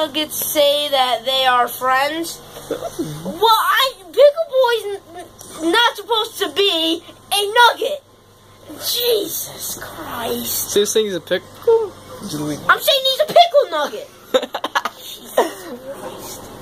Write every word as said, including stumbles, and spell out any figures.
Nuggets say that they are friends. Well, I Pickle Boy's not supposed to be a nugget. Jesus Christ. So this thing's a pickle? I'm saying he's a pickle nugget. Jesus Christ.